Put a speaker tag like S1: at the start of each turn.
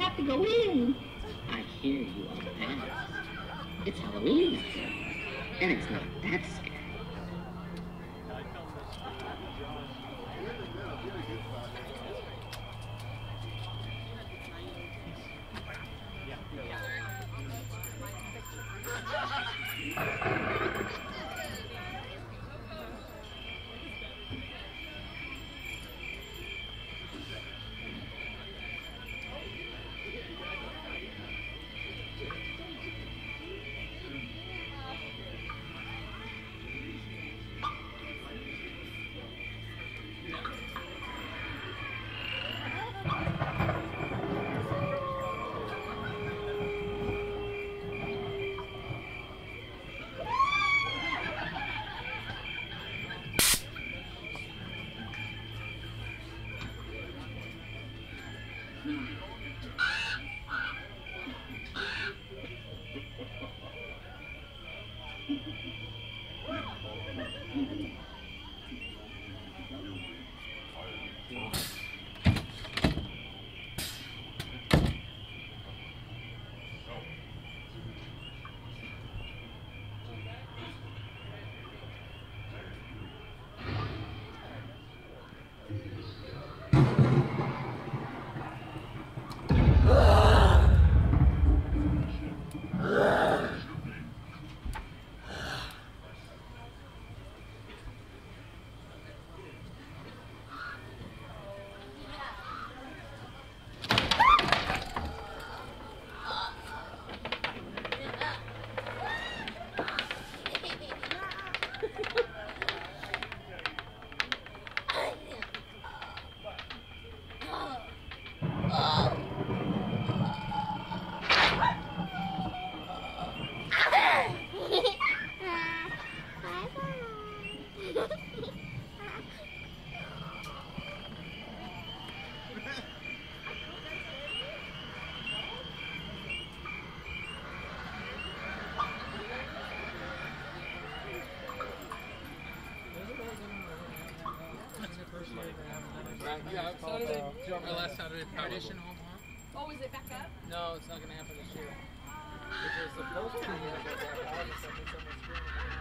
S1: have to go in. I hear you on the path. It's Halloween, and it's not that scary.
S2: Yeah, Saturday, our last Saturday audition home, huh?
S3: Oh, is it back up?
S2: No, it's not going to happen this year. Which was supposed to be.